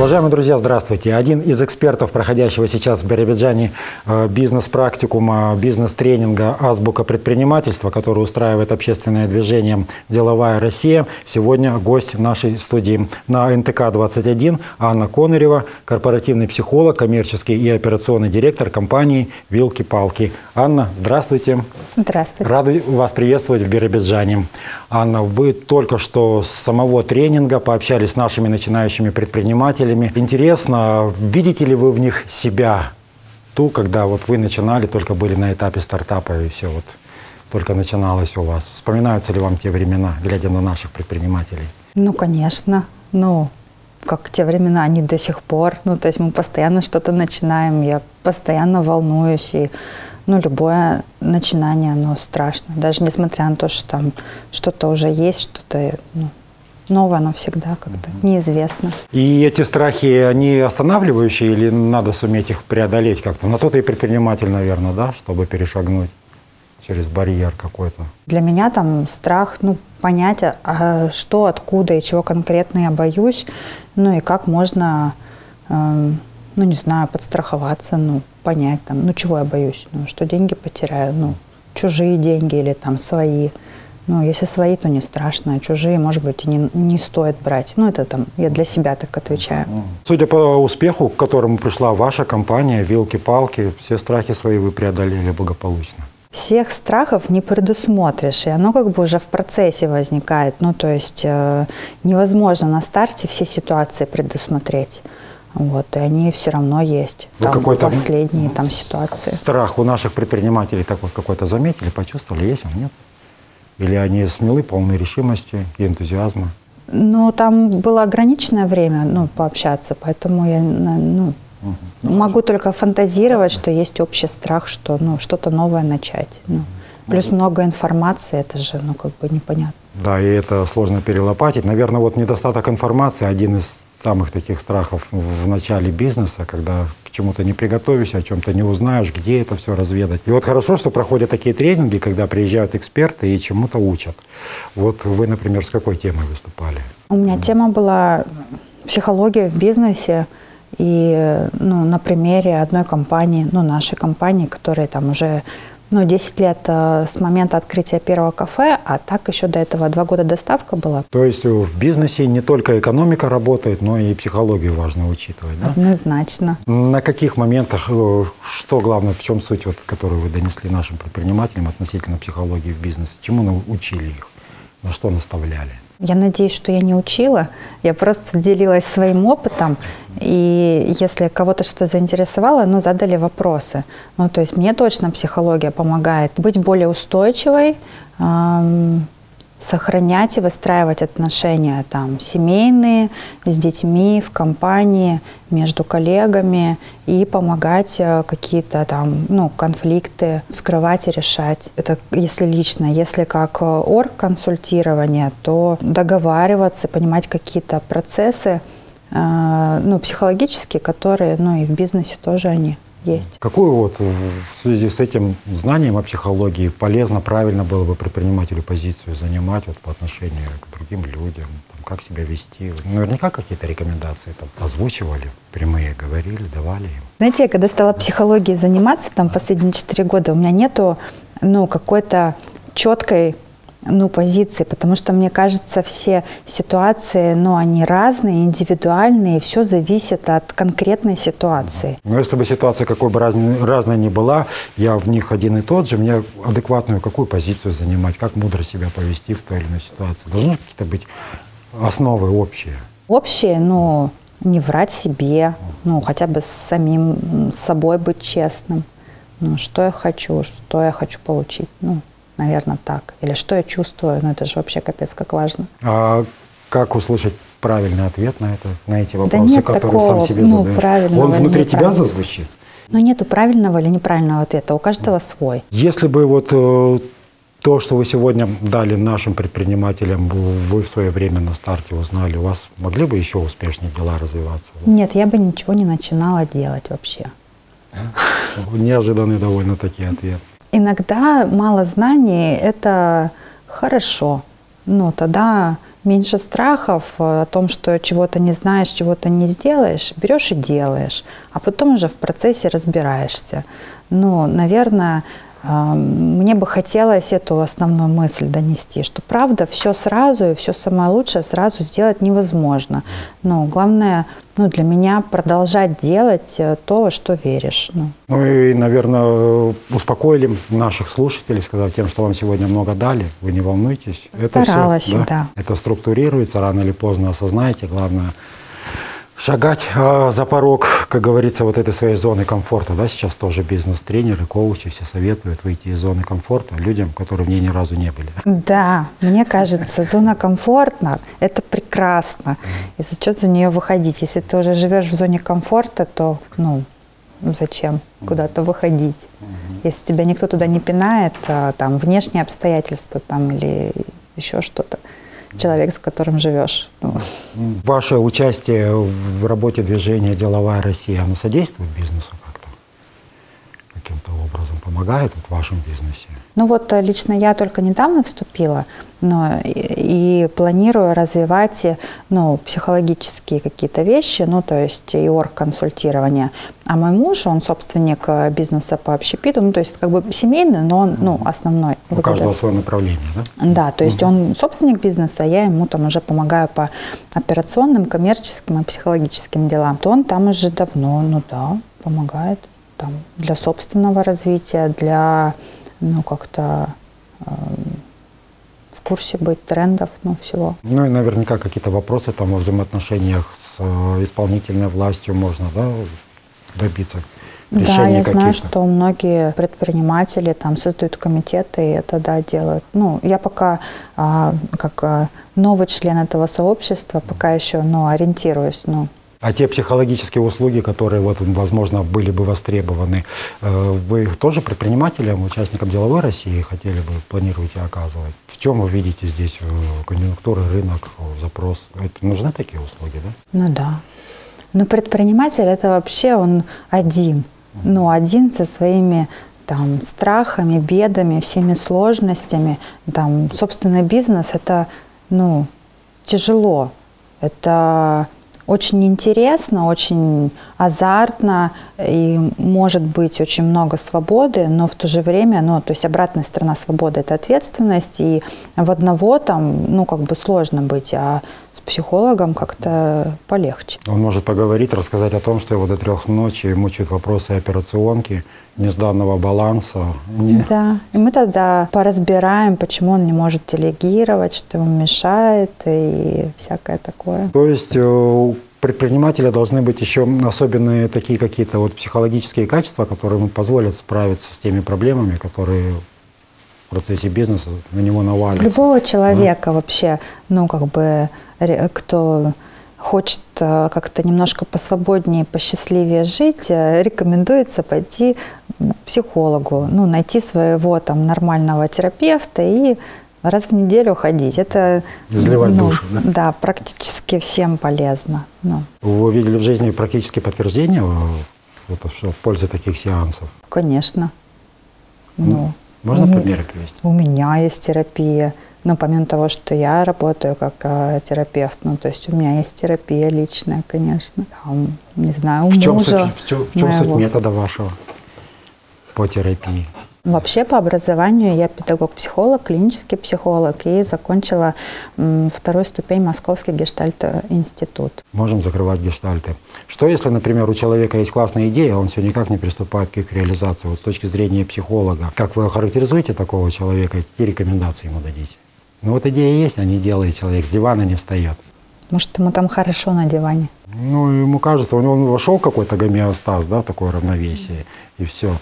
Уважаемые друзья, здравствуйте. Один из экспертов, проходящего сейчас в Биробиджане бизнес-практикума, бизнес-тренинга «Азбука предпринимательства», который устраивает общественное движение «Деловая Россия», сегодня гость нашей студии. На НТК-21 Анна Конырева, корпоративный психолог, коммерческий и операционный директор компании «Вилки-палки». Анна, здравствуйте. Здравствуйте. Рады вас приветствовать в Биробиджане. Анна, вы только что с самого тренинга пообщались с нашими начинающими предпринимателями. Интересно, видите ли вы в них себя, когда вот вы начинали, только были на этапе стартапа и все вот только начиналось у вас? Вспоминаются ли вам те времена, глядя на наших предпринимателей? Ну, конечно. Как те времена, они до сих пор. То есть мы постоянно что-то начинаем, я постоянно волнуюсь. И, любое начинание, оно страшно. Даже несмотря на то, что там что-то уже есть, что-то новое, оно всегда как-то неизвестно. И эти страхи, они останавливающие или надо суметь их преодолеть как-то? На то-то и предприниматель, наверное, да, чтобы перешагнуть через барьер какой-то. Для меня там страх, понять, что, откуда и чего конкретно я боюсь, и как можно, не знаю, подстраховаться, понять, чего я боюсь, что деньги потеряю, чужие деньги или там свои. Если свои, то не страшно, а чужие, может быть, и не стоит брать. Это я для себя так отвечаю. Судя по успеху, к которому пришла ваша компания, «Вилки-палки», все страхи свои вы преодолели благополучно. Всех страхов не предусмотришь, и оно как бы уже в процессе возникает. То есть невозможно на старте все ситуации предусмотреть. И они все равно есть. Последние ситуации. Страх у наших предпринимателей какой-то заметили, почувствовали, есть он, нет? Или они смелы, полны решимости и энтузиазма? Там было ограниченное время, пообщаться, поэтому я, могу только фантазировать, что есть общий страх, что, что-то новое начать. Плюс много информации, это же, непонятно. Да, и это сложно перелопатить. Наверное, недостаток информации – один из самых таких страхов в начале бизнеса, когда к чему-то не приготовишься, о чем-то не узнаешь, где это все разведать. И хорошо, что проходят такие тренинги, когда приезжают эксперты и чему-то учат. Вы, например, с какой темой выступали? У меня тема была психология в бизнесе. И на примере одной компании, нашей компании, которая там уже 10 лет с момента открытия первого кафе, а так еще до этого 2 года доставка была. То есть в бизнесе не только экономика работает, но и психологию важно учитывать, да? Однозначно. На каких моментах, что главное, в чем суть, которую вы донесли нашим предпринимателям относительно психологии в бизнесе? Чему учили их? На что наставляли? Я надеюсь, что я не учила, я просто делилась своим опытом, и если кого-то что-то заинтересовало, задали вопросы. То есть мне точно психология помогает быть более устойчивой, сохранять и выстраивать отношения семейные, с детьми, в компании, между коллегами и помогать какие-то конфликты вскрывать и решать. Это если лично, если как оргконсультирование, то договариваться, понимать какие-то процессы психологические, которые и в бизнесе тоже они есть. Какую в связи с этим знанием о психологии полезно, правильно было бы предпринимателю позицию занимать по отношению к другим людям, как себя вести? Наверняка какие-то рекомендации озвучивали, прямые говорили, давали им. Знаете, я когда стала психологией заниматься последние 4 года, у меня нету какой-то четкой позиции, потому что, мне кажется, все ситуации, они разные, индивидуальные, и все зависит от конкретной ситуации. Но если бы ситуация какой бы разной ни была, я в них один и тот же, мне адекватную какую позицию занимать, как мудро себя повести в той или иной ситуации? Должны какие-то быть основы общие? Общие, не врать себе, хотя бы с собой быть честным. Что я хочу получить, наверное, так. Или что я чувствую, это же вообще капец как важно. А как услышать правильный ответ на эти вопросы, которые сам себе задаешь? Он внутри тебя зазвучит? Нету правильного или неправильного ответа, у каждого свой. Если бы то, что вы сегодня дали нашим предпринимателям, вы в свое время на старте узнали, у вас могли бы еще успешнее дела развиваться? Нет, я бы ничего не начинала делать вообще. Неожиданный довольно-таки ответ. Иногда мало знаний – это хорошо. Тогда меньше страхов о том, что чего-то не знаешь, чего-то не сделаешь, берешь и делаешь, а потом уже в процессе разбираешься. Ну, наверное, мне бы хотелось эту основную мысль донести, что правда все сразу и все самое лучшее сразу сделать невозможно. Но главное, ну, для меня продолжать делать то, во что веришь. Ну и, наверное, успокоили наших слушателей, сказав тем, что вам сегодня много дали, вы не волнуйтесь. Старалась, это все, да. Это структурируется, рано или поздно осознаете, главное шагать за порог, как говорится, вот этой своей зоны комфорта. Да, сейчас тоже бизнес-тренеры, коучи все советуют выйти из зоны комфорта людям, которые в ней ни разу не были. Да, мне кажется, зона комфорта – это прекрасно. И зачем за нее выходить? Если ты уже живешь в зоне комфорта, то, ну, зачем куда-то выходить? Если тебя никто туда не пинает, там, внешние обстоятельства там, или еще что-то. Человек, с которым живешь. Ваше участие в работе движения «Деловая Россия», оно содействует бизнесу как-то? Каким-то образом помогает в вашем бизнесе? Ну вот лично я только недавно вступила, но и планирую развивать, ну, психологические какие-то вещи, ну, то есть и оргконсультирование. А мой муж, он собственник бизнеса по общепиту, ну, то есть как бы семейный, но он, ну, основной. У каждого свое направление, да? Да, то есть он собственник бизнеса, а я ему там уже помогаю по операционным, коммерческим и психологическим делам. То он там уже давно, ну да, помогает там для собственного развития, для, ну, как-то в курсе быть трендов, ну, всего. Ну и наверняка какие-то вопросы там во взаимоотношениях с исполнительной властью можно, да, добиться решения. Да, я знаю, что многие предприниматели там создают комитеты и это, да, делают. Ну, я пока как новый член этого сообщества, пока еще, ну, ориентируюсь, ну. А те психологические услуги, которые, вот, возможно, были бы востребованы, вы их тоже предпринимателям, участникам «Деловой России» хотели бы, планируете оказывать? В чем вы видите здесь конъюнктуру, рынок, запрос? Это нужны такие услуги, да? Ну да. Но предприниматель – это вообще он один. Ну, один со своими там страхами, бедами, всеми сложностями. Там собственный бизнес – это, ну, тяжело. Это очень интересно, очень азартно и может быть очень много свободы, но в то же время, ну, то есть обратная сторона свободы – это ответственность, и в одного там, ну, как бы сложно быть, а с психологом как-то полегче. Он может поговорить, рассказать о том, что его до 3 ночи мучают вопросы операционки, несданного баланса. Да, и мы тогда поразбираем, почему он не может делегировать, что ему мешает и всякое такое. То есть у предпринимателя должны быть еще особенные такие какие-то вот психологические качества, которые ему позволят справиться с теми проблемами, которые в процессе бизнеса на него навалятся. Любого человека вообще, ну, как бы, кто хочет как-то немножко посвободнее, посчастливее жить, рекомендуется пойти к психологу, ну, найти своего там нормального терапевта и раз в неделю ходить. Это изливать душу, да? Да, практически всем полезно. Ну. Вы видели в жизни практически подтверждение в пользу таких сеансов? Конечно. Можно примеры привести? У меня есть терапия. Ну, помимо того, что я работаю как терапевт, ну, то есть у меня есть терапия личная, конечно. Там, не знаю, у мужа. В чем суть метода вашего по терапии? Вообще по образованию я педагог-психолог, клинический психолог и закончила 2-ю ступень Московский гештальт-институт. Можем закрывать гештальты. Что если, например, у человека есть классная идея, он все никак не приступает к их реализации? Вот с точки зрения психолога, как вы охарактеризуете такого человека, какие рекомендации ему дадите? Ну вот идея есть, а не делает человек, с дивана не встает. Может, ему там хорошо на диване? Ну, ему кажется, у него вошел какой-то гомеостаз, да, такое равновесие, и все.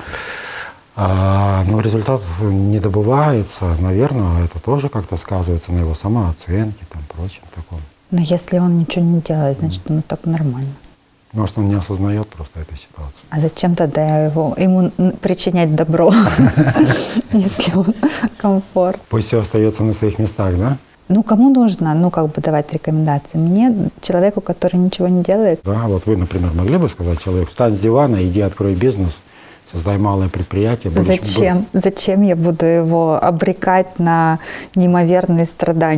Но результат не добывается, наверное, это тоже как-то сказывается на его самооценке, там, прочем таком. Но если он ничего не делает, значит, ему так нормально. Может, он не осознает просто этой ситуации. А зачем тогда ему причинять добро, если он комфорт? Пусть все остается на своих местах, да? Ну, кому нужно, ну, как бы давать рекомендации? Мне, человеку, который ничего не делает. Да, вот вы, например, могли бы сказать человеку: встань с дивана, иди открой бизнес, создай малое предприятие. Зачем? Зачем я буду его обрекать на неимоверные страдания?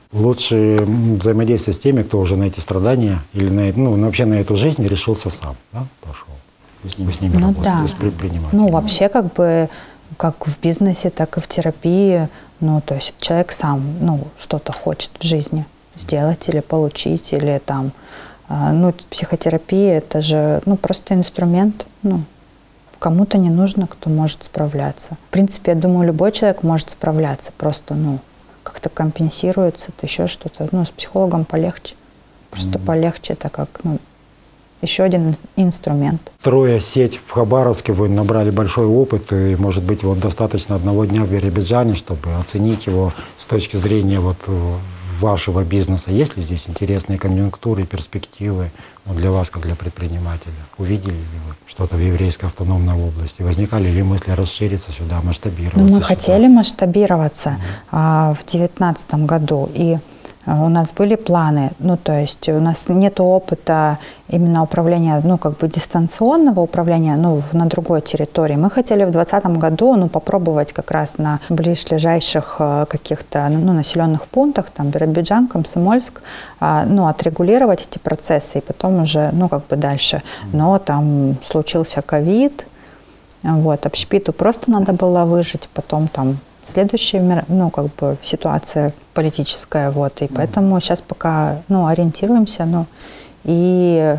Лучше взаимодействие с теми, кто уже на эти страдания или вообще на эту жизнь решился сам, да, пошел. Вы с ними работаете, с предпринимателями. Ну, вообще, как бы, как в бизнесе, так и в терапии, ну, то есть человек сам, что-то хочет в жизни сделать или получить, или там, психотерапия, это же, просто инструмент, кому-то не нужно, кто может справляться. В принципе, я думаю, любой человек может справляться, просто, как-то компенсируется, это еще что-то. С психологом полегче. Просто полегче, это как, еще один инструмент. Строя сеть в Хабаровске, вы набрали большой опыт, и, может быть, достаточно одного дня в Биробиджане, чтобы оценить его с точки зрения вашего бизнеса. Есть ли здесь интересные конъюнктуры, перспективы для вас, как для предпринимателя? Увидели ли вы что-то в еврейской автономной области? Возникали ли мысли расшириться сюда, масштабироваться? Мы хотели масштабироваться в 2019 году, и у нас были планы, то есть у нас нет опыта именно управления, дистанционного управления, на другой территории. Мы хотели в 2020 году, попробовать как раз на ближайших каких-то, населенных пунктах, там, Биробиджан, Комсомольск, отрегулировать эти процессы и потом уже, дальше. Но там случился ковид, общепиту просто надо было выжить, потом там следующая, ситуация политическая, и поэтому сейчас пока, ориентируемся, и,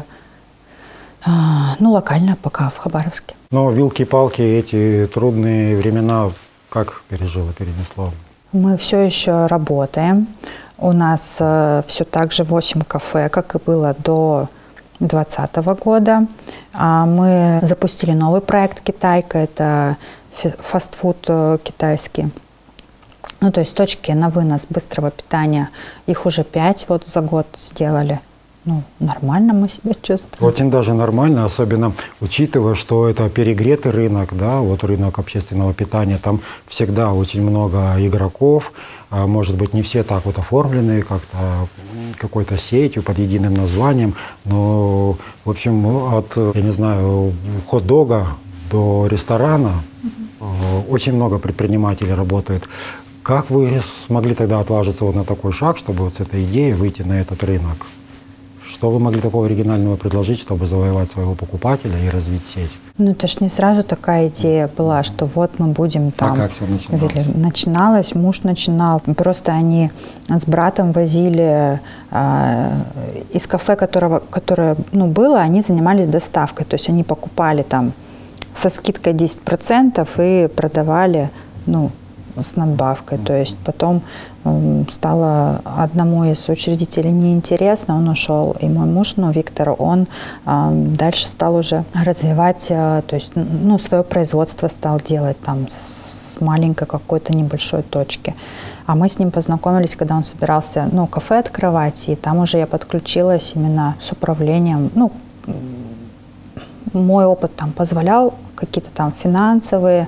локально пока в Хабаровске. Но вилки-палки, эти трудные времена, как перенесло? Мы все еще работаем. У нас все так же 8 кафе, как и было до 2020 года. Мы запустили новый проект «Китайка», это фастфуд китайский. То есть точки на вынос быстрого питания, их уже 5 за год сделали. Нормально мы себя чувствуем. Очень даже нормально, особенно учитывая, что это перегретый рынок, да, рынок общественного питания, там всегда очень много игроков, может быть, не все так оформлены как-то какой-то сетью под единым названием, но, в общем, от, я не знаю, хот-дога до ресторана очень много предпринимателей работает. Как вы смогли тогда отважиться на такой шаг, чтобы с этой идеей выйти на этот рынок? Что вы могли такого оригинального предложить, чтобы завоевать своего покупателя и развить сеть? Это ж не сразу такая идея была, что мы будем там. А как все начиналось? Начиналось, муж начинал. Просто они с братом возили из кафе, которое было, они занимались доставкой. То есть они покупали там со скидкой 10% и продавали, с надбавкой. То есть потом стало одному из учредителей неинтересно, он ушел. И мой муж, Виктор, он дальше стал уже развивать, то есть, свое производство стал делать там с маленькой какой-то небольшой точки. А мы с ним познакомились, когда он собирался, кафе открывать, и там уже я подключилась именно с управлением. Мой опыт там позволял какие-то там финансовые,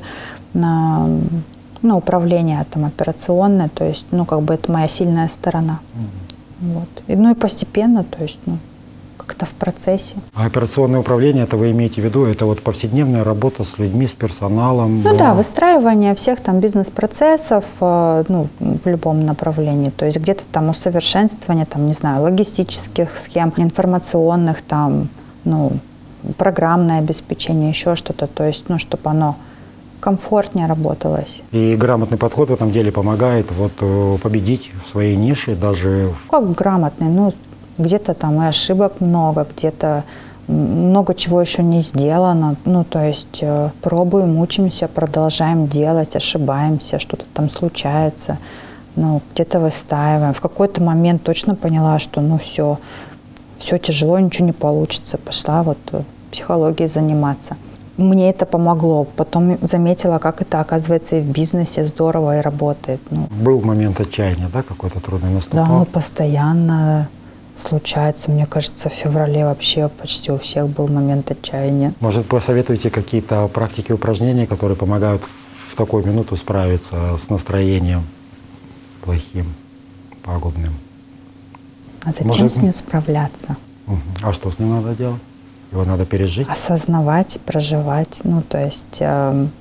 управление там операционное, то есть, это моя сильная сторона. И постепенно, то есть, как-то в процессе. А операционное управление, это вы имеете в виду, это повседневная работа с людьми, с персоналом? Да, выстраивание всех там бизнес-процессов, в любом направлении, то есть где-то там усовершенствование, там, не знаю, логистических схем, информационных, там, программное обеспечение, еще что-то, то есть, чтобы оно комфортнее работалось. И грамотный подход в этом деле помогает победить в своей нише даже... Как грамотный? Где-то там и ошибок много, где-то много чего еще не сделано. То есть пробуем, учимся, продолжаем делать, ошибаемся, что-то там случается. Где-то выстаиваем. В какой-то момент точно поняла, что все тяжело, ничего не получится. Пошла психологией заниматься. Мне это помогло. Потом заметила, как это, оказывается, и в бизнесе здорово и работает. Был момент отчаяния, да, какой-то трудный наступал? Да, постоянно случается. Мне кажется, в феврале вообще почти у всех был момент отчаяния. Может, посоветуете какие-то практики, упражнения, которые помогают в такую минуту справиться с настроением плохим, пагубным? А зачем с ним справляться? А что с ним надо делать? Его надо пережить? Осознавать, проживать. То есть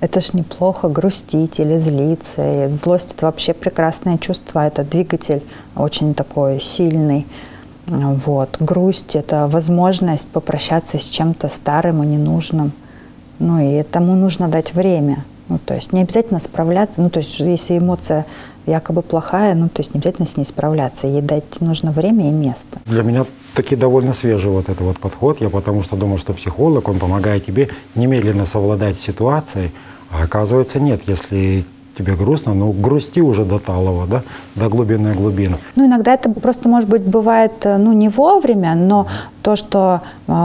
Это ж неплохо грустить или злиться. И злость — это вообще прекрасное чувство, это двигатель очень такой сильный. Вот. Грусть — это возможность попрощаться с чем-то старым и ненужным. Ну и этому нужно дать время. Ну, то есть не обязательно справляться. Ну, то есть если эмоция якобы плохая, ну, то есть не обязательно с ней справляться. Ей дать нужно время и место. Для меня таки довольно свежий вот этот вот подход. Я потому что думал, что психолог, он помогает тебе немедленно совладать с ситуацией. А оказывается, нет. Если тебе грустно, ну грусти уже до талого, да, до глубины глубин. Ну, иногда это просто, может быть, бывает, ну, не вовремя, но то, что,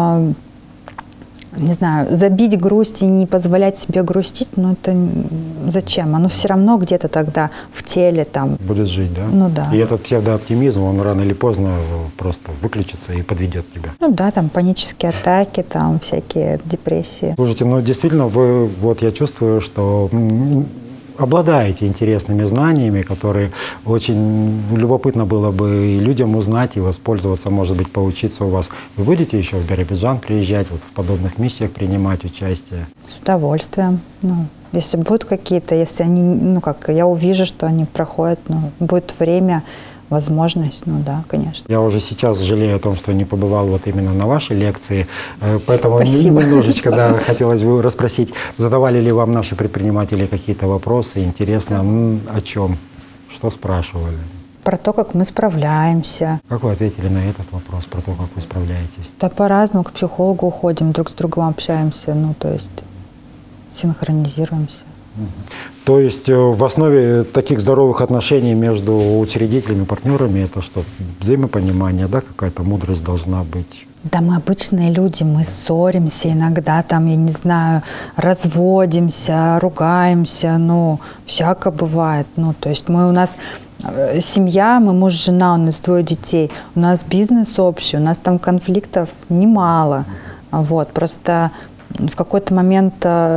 не знаю, забить грусть и не позволять себе грустить, ну, это зачем? Оно все равно где-то тогда в теле там. Будет жить, да? Ну, да. И этот псевдооптимизм, он рано или поздно просто выключится и подведет тебя. Ну, да, там панические атаки, там всякие депрессии. Слушайте, ну, действительно, вы, вот я чувствую, что обладаете интересными знаниями, которые очень любопытно было бы и людям узнать и воспользоваться, может быть, поучиться у вас. Вы будете еще в Биробиджан приезжать, вот в подобных миссиях принимать участие? С удовольствием. Ну, если будут какие-то, если они, ну как, я увижу, что они проходят, ну, будет время, возможность, ну да, конечно. Я уже сейчас жалею о том, что не побывал вот именно на вашей лекции, поэтому Спасибо. немножечко, да, хотелось бы расспросить, задавали ли вам наши предприниматели какие-то вопросы, интересно, о чем, что спрашивали? Про то, как мы справляемся. Как вы ответили на этот вопрос, про то, как вы справляетесь? Да по-разному, к психологу уходим, друг с другом общаемся, ну то есть синхронизируемся. То есть в основе таких здоровых отношений между учредителями, партнерами это что? Взаимопонимание, да, какая-то мудрость должна быть? Да мы обычные люди, мы ссоримся иногда, там, я не знаю, разводимся, ругаемся, ну, всяко бывает. Ну, то есть у нас семья, мы муж, жена, у нас 2 детей, у нас бизнес общий, у нас там конфликтов немало. Вот, просто в какой-то момент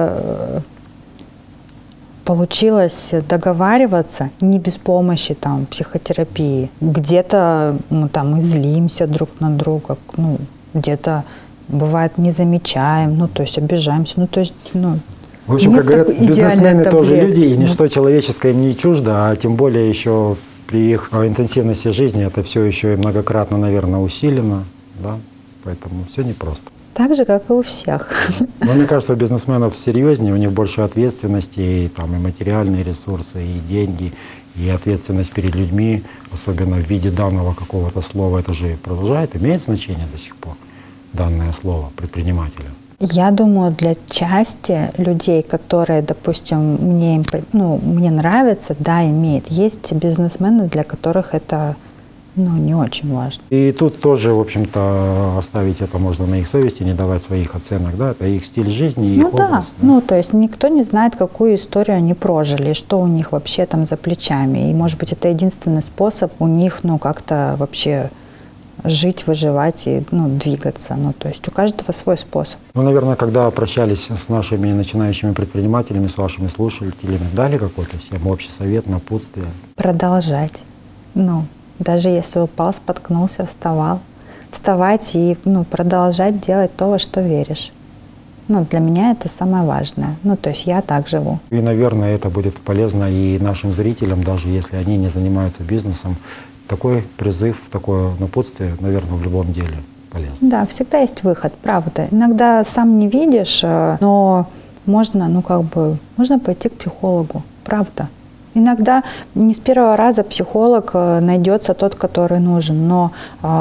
получилось договариваться не без помощи там психотерапии. Где-то там и злимся друг на друга, ну, где-то бывает не замечаем, ну, то есть обижаемся, ну, то есть, ну, в общем, как говорят, бизнесмены тоже люди, и ничто человеческое им не чуждо, а тем более еще при их интенсивности жизни это все еще и многократно, наверное, усилено, да, поэтому все непросто. Так же, как и у всех. Но мне кажется, у бизнесменов серьезнее, у них больше ответственности, и, там, и материальные ресурсы, и деньги, и ответственность перед людьми, особенно в виде данного какого-то слова, это же продолжает иметь значение до сих пор, данное слово предпринимателя. Я думаю, для части людей, которые, допустим, мне нравится, да, имеет. Есть бизнесмены, для которых это не очень важно. И тут тоже, в общем-то, оставить это можно на их совести, не давать своих оценок, да, это их стиль жизни, их образ. Да. То есть никто не знает, какую историю они прожили, что у них вообще там за плечами. И, может быть, это единственный способ у них, как-то вообще жить, выживать и, двигаться. То есть у каждого свой способ. Наверное, когда общались с нашими начинающими предпринимателями, с вашими слушателями, дали какой-то всем общий совет, напутствие? Продолжать. Даже если упал, споткнулся, вставать и продолжать делать то, во что веришь. Для меня это самое важное. То есть я так живу. И, наверное, это будет полезно и нашим зрителям, даже если они не занимаются бизнесом. Такой призыв, такое напутствие, наверное, в любом деле полезно. Да, всегда есть выход, правда. Иногда сам не видишь, но можно, можно пойти к психологу, правда. Иногда не с первого раза психолог найдется тот, который нужен, но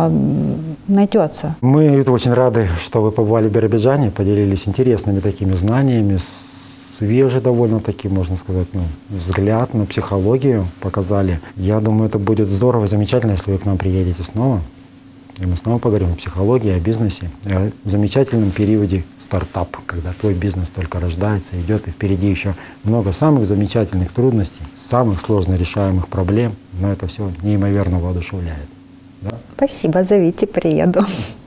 найдется. Мы очень рады, что вы побывали в Биробиджане, поделились интересными такими знаниями, свежий довольно-таки, можно сказать, взгляд на психологию показали. Я думаю, это будет здорово, замечательно, если вы к нам приедете снова. И мы снова поговорим о психологии, о бизнесе, о замечательном периоде стартап, когда твой бизнес только рождается, идет, и впереди еще много самых замечательных трудностей, самых сложно решаемых проблем, но это все неимоверно воодушевляет. Да? Спасибо, зовите, приеду.